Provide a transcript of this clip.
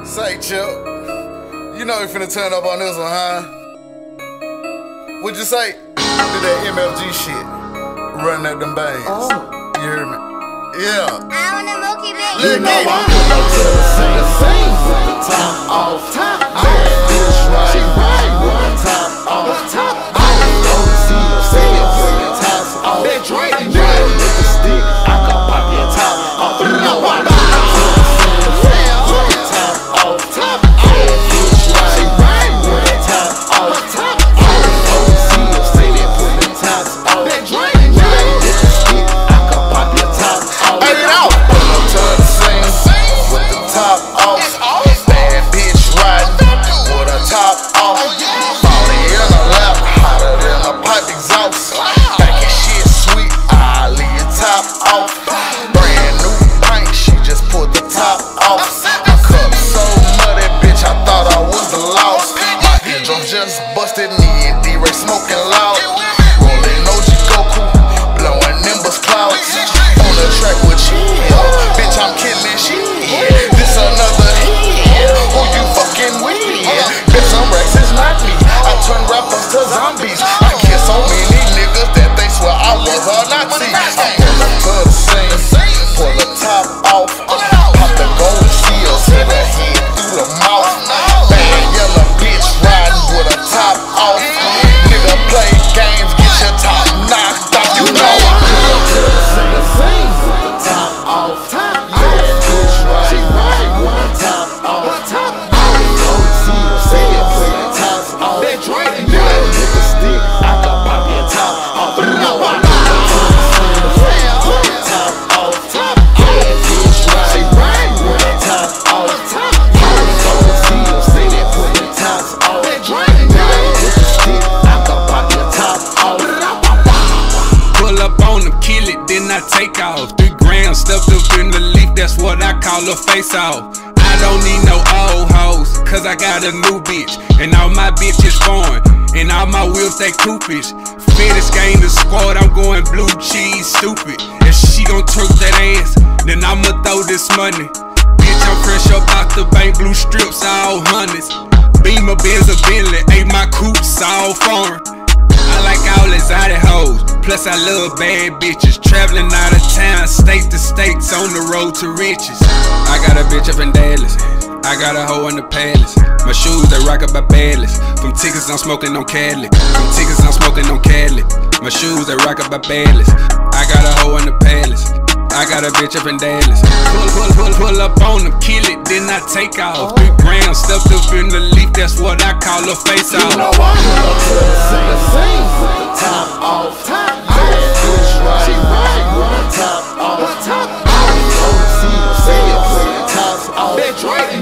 Say, Chip, you know we finna turn up on this one, huh? What'd you say? Do that MFG shit. Run at them bangs. Oh. You hear me? Yeah. I want a Mookie baby. You know I'm gonna to the scene with the top off. Top bad bitch right. She right with the top off. Top off. Don't see her with the tops off. That drink right with the stick. I can pop your top off. You know I'm gonna to the scene with the top off. Top bad bitch right. She right with the top off. Top off. Don't see her with the tops off. That drink right with the stick. I can pop your top off. Hey, yo! Pull up to the scene with the top off. Bad bitch riding with a top off. Falling in a lap, hotter than a pipe exhaust. Thinking shit sweet, I leave your top off. Brand new pint, she just pulled the top off. My cup so muddy, bitch, I thought I was the lost. My eardrum just busted, me and D-Ray smoking loud. Rolling OG Goku, blowing Nimbus clouds. On the track with chill, bitch, I'm killing shit. This another hit, who you fucking with? Bitch, some racks is not me. I turn rappers to zombies. I kill so many niggas that they swear I was a Nazi. I pull up to the scene, pull the top off, pop the gold seals, hit her head through the mouth. Bad yellow bitch riding with a top off. Nigga play games, get your top knocked off. You know I'm to the scene with the top off. Top bad bitch right. She right with the top off. Top off. Don't see her with the tops off. That drink right with the stick. I can pop your top off. You know I'm to the scene with the top off. Top bad bitch right. She right with the top off. Top off. Don't see her with the tops off. That drink right with the stick. I can pop your top off. Pull up on them, kill it, then I take off. 3 grams stuffed up in the leaf, that's what I call a face off. I don't need no old hoes, cause I got a new bitch. And all my bitches foreign, and all my wheels they coupish. Finish game the squad, I'm going blue cheese stupid. If she gon' twerk that ass, then I'ma throw this money. Bitch, I'm fresh up out the bank, blue strips, all hundreds. Beamer, Benz, a Bentley, ain't my coops, all foreign. I like all exotic hoes, plus I love bad bitches. Traveling out of town, state to states, on the road to riches. I got a bitch up in Dallas, I got a hoe in the palace. My shoes, they rock up by Badlands. From tickets, I'm smoking on Cadillac. From tickets, I'm smoking on Cadillac. My shoes, they rock up by Badlands. I got a hoe in the palace, I got a bitch up in Dallas. Pull up on them, kill it, then I take off. 3 grams stuffed up in the leaf, that's what I call a face off. You know I'm to the scene with the top off. Top bad bitch right. She right with the top off. Top off. Don't see her with the tops off. That drink